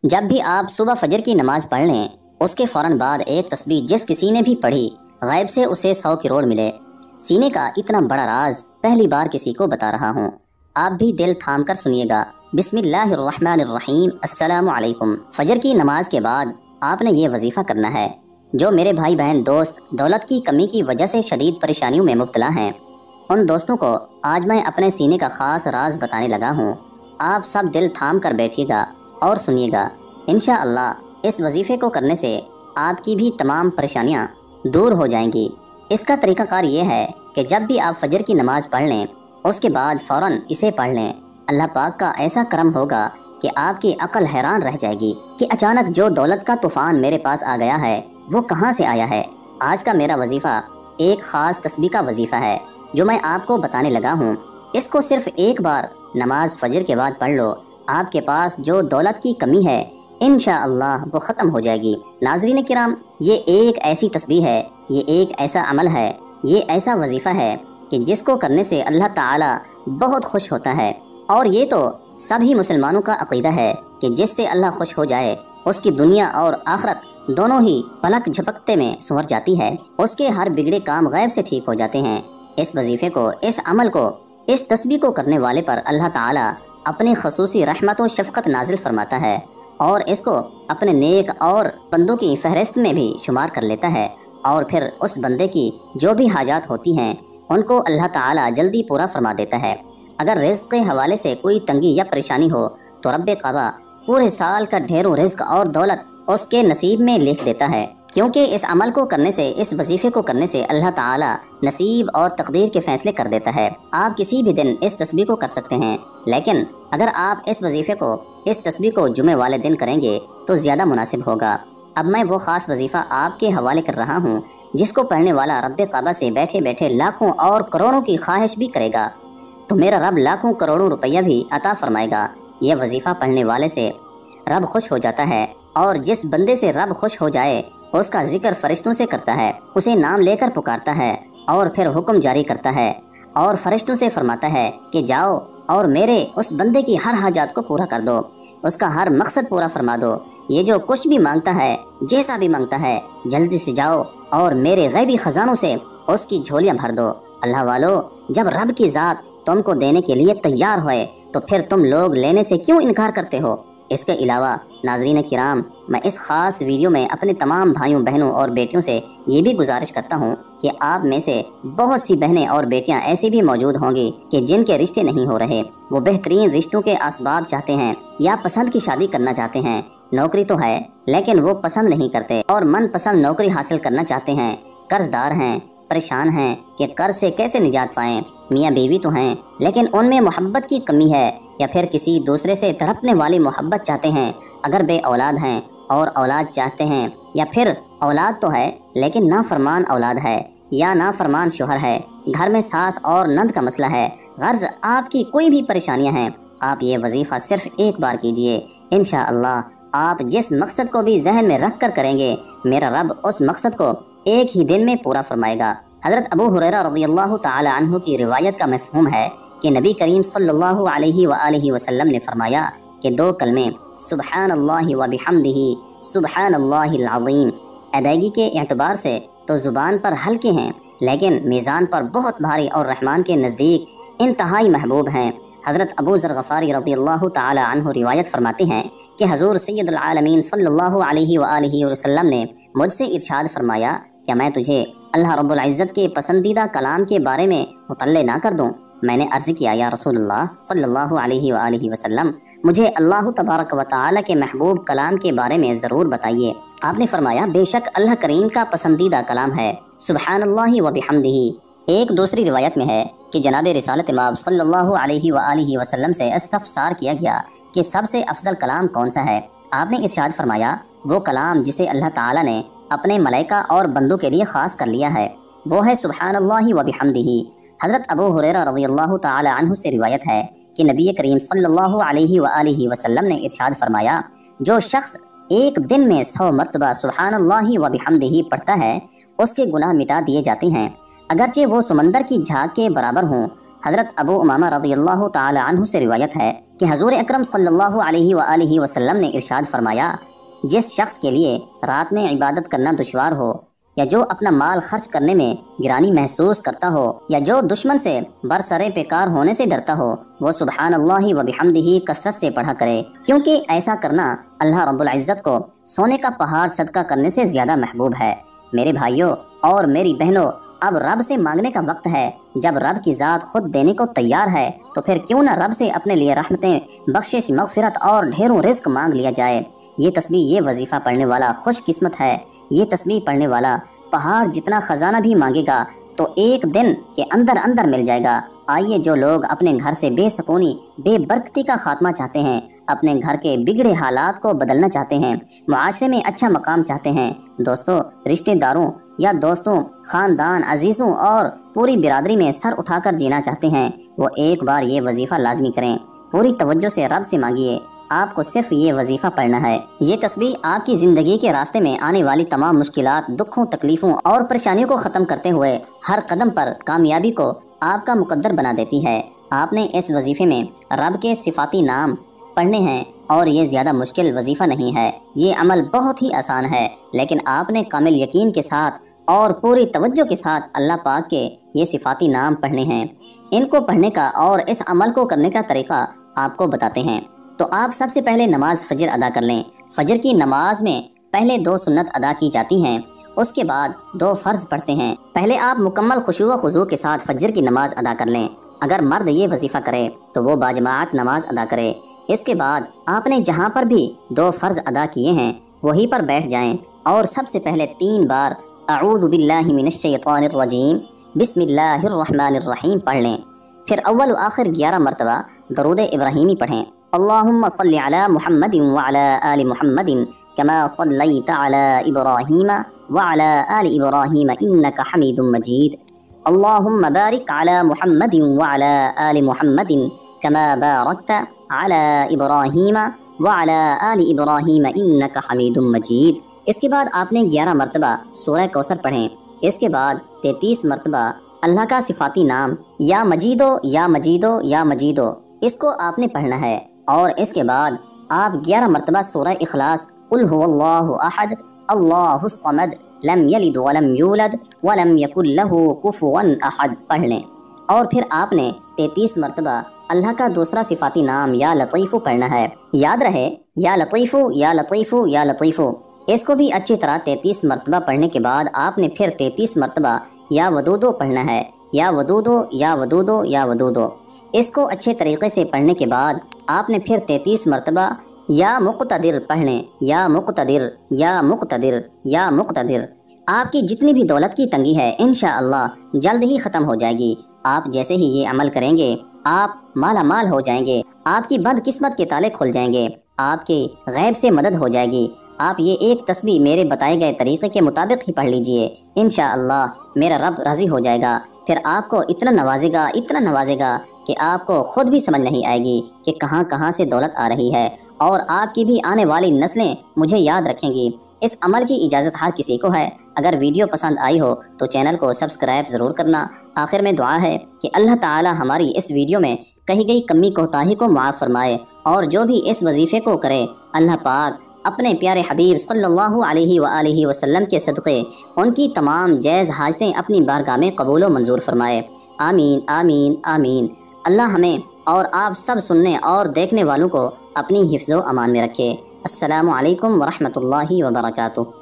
جب بھی آپ صبح فجر کی نماز پڑھ لیں، اس کے فوراً بعد ایک تسبیح جس کسی نے بھی پڑھی، غیب سے اسے 100 کروڑ ملے۔ سینے کا اتنا بڑا راز پہلی بار کسی کو بتا رہا ہوں، آپ بھی دل تھام کر سنیے گا۔ بسم اللہ الرحمن الرحیم۔ السلام علیکم۔ فجر کی نماز کے بعد آپ نے یہ وظیفہ کرنا ہے۔ جو میرے بھائی بہن دوست دولت کی کمی کی وجہ سے شدید پریشانیوں میں مبتلا ہیں، ان دوستوں کو آج میں اپنے سینے کا خاص راز بتانے لگا ہوں۔ آپ سب دل تھام کر بیٹھیے گا اور سنیے گا۔ انشاءاللہ اس وظیفے کو کرنے سے آپ کی بھی تمام پریشانیاں دور ہو جائیں گی۔ اس کا طریقہ کار یہ ہے کہ جب بھی آپ فجر کی نماز پڑھ لیں، اس کے بعد فوراً اسے پڑھ لیں۔ اللہ پاک کا ایسا کرم ہوگا کہ آپ کی عقل حیران رہ جائے گی کہ اچانک جو دولت کا طوفان میرے پاس آ گیا ہے وہ کہاں سے آیا ہے۔ آج کا میرا وظیفہ ایک خاص تسبیح کا وظیفہ ہے جو میں آپ کو بتانے لگا ہوں۔ اس کو صرف ایک بار نماز فجر کے بعد پڑھ لو، آپ کے پاس جو دولت کی کمی ہے انشاءاللہ وہ ختم ہو جائے گی۔ ناظرین کرام، یہ ایک ایسی تسبیح ہے، یہ ایک ایسا عمل ہے، یہ ایسا وظیفہ ہے کہ جس کو کرنے سے اللہ تعالی بہت خوش ہوتا ہے، اور یہ تو سبھی مسلمانوں کا عقیدہ ہے کہ جس سے اللہ خوش ہو جائے اس کی دنیا اور آخرت دونوں ہی پلک جھپکتے میں سنور جاتی ہے، اس کے ہر بگڑے کام غیب سے ٹھیک ہو جاتے ہیں۔ اس وظیفے کو، اس عمل کو، اس تسبیح کو کرنے والے پر اللہ تعالی اپنی خصوصی رحمت و شفقت نازل فرماتا ہے اور اس کو اپنے نیک اور بندوں کی فہرست میں بھی شمار کر لیتا ہے، اور پھر اس بندے کی جو بھی حاجات ہوتی ہیں ان کو اللہ تعالی جلدی پورا فرما دیتا ہے۔ اگر رزق کے حوالے سے کوئی تنگی یا پریشانی ہو تو رب کعبہ پورے سال کا ڈھیروں رزق اور دولت اس کے نصیب میں لکھ دیتا ہے، کیونکہ اس عمل کو کرنے سے، اس وظیفے کو کرنے سے اللہ تعالی نصیب اور تقدیر کے فیصلے کر دیتا ہے۔ آپ کسی بھی دن اس تسبیح کو کر سکتے ہیں، لیکن اگر آپ اس وظیفے کو، اس تسبیح کو جمعے والے دن کریں گے تو زیادہ مناسب ہوگا۔ اب میں وہ خاص وظیفہ آپ کے حوالے کر رہا ہوں جس کو پڑھنے والا رب کعبہ سے بیٹھے بیٹھے لاکھوں اور کروڑوں کی خواہش بھی کرے گا تو میرا رب لاکھوں کروڑوں روپیہ بھی عطا فرمائے گا۔ یہ وظیفہ پڑھنے والے سے رب خوش ہو جاتا ہے، اور جس بندے سے رب خوش ہو جائے اس کا ذکر فرشتوں سے کرتا ہے، اسے نام لے کر پکارتا ہے اور پھر حکم جاری کرتا ہے اور فرشتوں سے فرماتا ہے کہ جاؤ اور میرے اس بندے کی ہر حاجات کو پورا کر دو، اس کا ہر مقصد پورا فرما دو۔ یہ جو کچھ بھی مانگتا ہے، جیسا بھی مانگتا ہے، جلدی سے جاؤ اور میرے غیبی خزانوں سے اس کی جھولیاں بھر دو۔ اللہ والو، جب رب کی ذات تم کو دینے کے لیے تیار ہوئے تو پھر تم لوگ لینے سے کیوں انکار کرتے ہو؟ اس کے علاوہ ناظرین کرام، میں اس خاص ویڈیو میں اپنے تمام بھائیوں بہنوں اور بیٹیوں سے یہ بھی گزارش کرتا ہوں کہ آپ میں سے بہت سی بہنیں اور بیٹیاں ایسی بھی موجود ہوں گی کہ جن کے رشتے نہیں ہو رہے، وہ بہترین رشتوں کے اسباب چاہتے ہیں یا پسند کی شادی کرنا چاہتے ہیں۔ نوکری تو ہے لیکن وہ پسند نہیں کرتے اور من پسند نوکری حاصل کرنا چاہتے ہیں، قرض دار ہیں، پریشان ہیں کہ قرض سے کیسے نجات پائیں، میاں بیوی تو ہیں لیکن ان میں محبت کی کمی ہے، یا پھر کسی دوسرے سے تڑپنے والی محبت چاہتے ہیں، اگر بے اولاد ہیں اور اولاد چاہتے ہیں، یا پھر اولاد تو ہے لیکن نافرمان اولاد ہے یا نافرمان شوہر ہے، گھر میں ساس اور نند کا مسئلہ ہے، غرض آپ کی کوئی بھی پریشانیاں ہیں، آپ یہ وظیفہ صرف ایک بار کیجئے۔ انشاءاللہ آپ جس مقصد کو بھی ذہن میں رکھ کر کریں گے، میرا رب اس مقصد کو ایک ہی دن میں پورا فرمائے گا۔ حضرت ابو ہریرہ رضی اللہ تعالی عنہ کی روایت کا مفہوم ہے کہ نبی کریم صلی اللہ علیہ وآلہ وسلم نے فرمایا کہ 2 کلمے سبحان اللہ و بحمدہ سبحان اللہ العظیم ادائیگی کے اعتبار سے تو زبان پر ہلکے ہیں لیکن میزان پر بہت بھاری اور رحمان کے نزدیک انتہائی محبوب ہیں۔ حضرت ابو ذر غفاری رضی اللہ تعالی عنہ روایت فرماتے ہیں کہ حضور سید العالمین صلی اللہ علیہ وآلہ وسلم نے مجھ سے ارشاد فرمایا، کیا میں تجھے اللہ رب العزت کے پسندیدہ کلام کے بارے میں مطلع نہ کر دوں؟ میں نے عرض کیا، یا رسول اللہ صلی اللہ علیہ وآلہ وسلم، مجھے اللہ تبارک و تعالی کے محبوب کلام کے بارے میں ضرور بتائیے۔ آپ نے فرمایا، بے شک اللہ کریم کا پسندیدہ کلام ہے سبحان اللہ و بحمدہ۔ ایک دوسری روایت میں ہے کہ جناب رسالت مآب صلی اللہ علیہ وآلہ وسلم سے استفسار کیا گیا کہ سب سے افضل کلام کون سا ہے؟ آپ نے ارشاد فرمایا، وہ کلام جسے اللہ تعالی نے اپنے ملائکہ اور بندوں کے لیے خاص کر لیا ہے، وہ ہے سبحان اللہ و بحمدہ۔ حضرت ابو ہریرہ رضی اللہ تعالی عنہ سے روایت ہے کہ نبی کریم صلی اللہ علیہ وآلہ وسلم نے ارشاد فرمایا، جو شخص ایک دن میں 100 مرتبہ سبحان اللہ و بحمدہ پڑھتا ہے، اس کے گناہ مٹا دیے جاتے ہیں، اگرچہ وہ سمندر کی جھاگ کے برابر ہوں۔ حضرت ابو امامہ رضی اللہ تعالی عنہ سے روایت ہے کہ حضور اکرم صلی اللہ علیہ وآلہ وسلم نے ارشاد فرمایا، جس شخص کے لیے رات میں عبادت کرنا دشوار ہو، یا جو اپنا مال خرچ کرنے میں گرانی محسوس کرتا ہو، یا جو دشمن سے برسرے پیکار ہونے سے ڈرتا ہو، وہ سبحان اللہ و بحمدہ کثرت سے پڑھا کرے، کیونکہ ایسا کرنا اللہ رب العزت کو سونے کا پہاڑ صدقہ کرنے سے زیادہ محبوب ہے۔ میرے بھائیوں اور میری بہنوں، اب رب سے مانگنے کا وقت ہے۔ جب رب کی ذات خود دینے کو تیار ہے تو پھر کیوں نہ رب سے اپنے لیے رحمتیں، بخشش، مغفرت اور ڈھیروں رزق مانگ لیا جائے۔ یہ تسبیح، یہ وظیفہ پڑھنے والا خوش قسمت ہے۔ یہ تسبیح پڑھنے والا پہاڑ جتنا خزانہ بھی مانگے گا تو ایک دن کے اندر اندر مل جائے گا۔ آئیے، جو لوگ اپنے گھر سے بے سکونی، بے برکتی کا خاتمہ چاہتے ہیں، اپنے گھر کے بگڑے حالات کو بدلنا چاہتے ہیں، معاشرے میں اچھا مقام چاہتے ہیں، دوستوں، رشتہ داروں یا دوستوں، خاندان، عزیزوں اور پوری برادری میں سر اٹھا کر جینا چاہتے ہیں، وہ ایک بار یہ وظیفہ لازمی کریں۔ پوری توجہ سے رب سے مانگیے۔ آپ کو صرف یہ وظیفہ پڑھنا ہے۔ یہ تسبیح آپ کی زندگی کے راستے میں آنے والی تمام مشکلات، دکھوں، تکلیفوں اور پریشانیوں کو ختم کرتے ہوئے ہر قدم پر کامیابی کو آپ کا مقدر بنا دیتی ہے۔ آپ نے اس وظیفے میں رب کے صفاتی نام پڑھنے ہیں اور یہ زیادہ مشکل وظیفہ نہیں ہے۔ یہ عمل بہت ہی آسان ہے، لیکن آپ نے کامل یقین کے ساتھ اور پوری توجہ کے ساتھ اللہ پاک کے یہ صفاتی نام پڑھنے ہیں۔ ان کو پڑھنے کا اور اس عمل کو کرنے کا طریقہ آپ کو بتاتے ہیں۔ تو آپ سب سے پہلے نماز فجر ادا کر لیں۔ فجر کی نماز میں پہلے 2 سنت ادا کی جاتی ہیں، اس کے بعد 2 فرض پڑھتے ہیں۔ پہلے آپ مکمل خشوع و خضوع کے ساتھ فجر کی نماز ادا کر لیں۔ اگر مرد یہ وظیفہ کرے تو وہ باجماعت نماز ادا کرے۔ اس کے بعد آپ نے جہاں پر بھی 2 فرض ادا کیے ہیں وہیں پر بیٹھ جائیں اور سب سے پہلے 3 بار اعوذ باللہ من الشیطان الرجیم، بسم اللہ الرحمن الرحیم پڑھ لیں۔ پھر اول و آخر 11 مرتبہ درود ابراہیمی پڑھیں۔ اللہم صلی علی محمد وعلی آل محمد کما صلیت علی ابراہیم وعلی آل ابراہیم انک حمید مجید۔ اللہم بارک علی محمد وعلی آل محمد کما بارکت علی ابراہیم وعلی آل ابراہیم انک حمید مجید۔ اس کے بعد آپ نے 11 مرتبہ سورہ کوثر پڑھیں۔ اس کے بعد 33 مرتبہ اللہ کا صفاتی نام یا مجیدو یا مجیدو یا مجیدو، اس کو آپ نے پڑھنا ہے۔ اور اس کے بعد آپ 11 مرتبہ سورہ اخلاص، قل هو اللہ احد اللہ الصمد لم یلد ولم یولد ولم یکن لہ کفوا احد پڑھ لیں۔ اور پھر آپ نے 33 مرتبہ اللہ کا دوسرا صفاتی نام یا لطیف پڑھنا ہے۔ یاد رہے، یا لطیف یا لطیف یا لطیف، اس کو بھی اچھی طرح 33 مرتبہ پڑھنے کے بعد آپ نے پھر 33 مرتبہ یا ودودو پڑھنا ہے، یا ودودو یا ودودو یا ودودو۔ اس کو اچھے طریقے سے پڑھنے کے بعد آپ نے پھر 33 مرتبہ یا مقتدر پڑھ لیں، یا مقتدر یا مقتدر یا مقتدر۔ آپ کی جتنی بھی دولت کی تنگی ہے انشاءاللہ جلد ہی ختم ہو جائے گی۔ آپ جیسے ہی یہ عمل کریں گے آپ مالا مال ہو جائیں گے، آپ کی بد قسمت کے تالے کھل جائیں گے، آپ کی غیب سے مدد ہو جائے گی۔ آپ یہ ایک تسبیح میرے بتائے گئے طریقے کے مطابق ہی پڑھ لیجئے، انشاءاللہ میرا رب راضی ہو جائے گا۔ پھر آپ کو اتنا نوازے گا، اتنا نوازے گا کہ آپ کو خود بھی سمجھ نہیں آئے گی کہ کہاں کہاں سے دولت آ رہی ہے، اور آپ کی بھی آنے والی نسلیں مجھے یاد رکھیں گی۔ اس عمل کی اجازت ہر کسی کو ہے۔ اگر ویڈیو پسند آئی ہو تو چینل کو سبسکرائب ضرور کرنا۔ آخر میں دعا ہے کہ اللہ تعالی ہماری اس ویڈیو میں کہی گئی کمی کوتاہی کو معاف فرمائے، اور جو بھی اس وظیفے کو کرے اللہ پاک اپنے پیارے حبیب صلی اللہ علیہ وآلہ وسلم کے صدقے ان کی تمام جائز حاجتیں اپنی بارگاہ میں قبول و منظور فرمائے۔ آمین آمین آمین۔ اللہ ہمیں اور آپ سب سننے اور دیکھنے والوں کو اپنی حفظ و امان میں رکھے۔ السلام علیکم ورحمۃ اللہ وبرکاتہ۔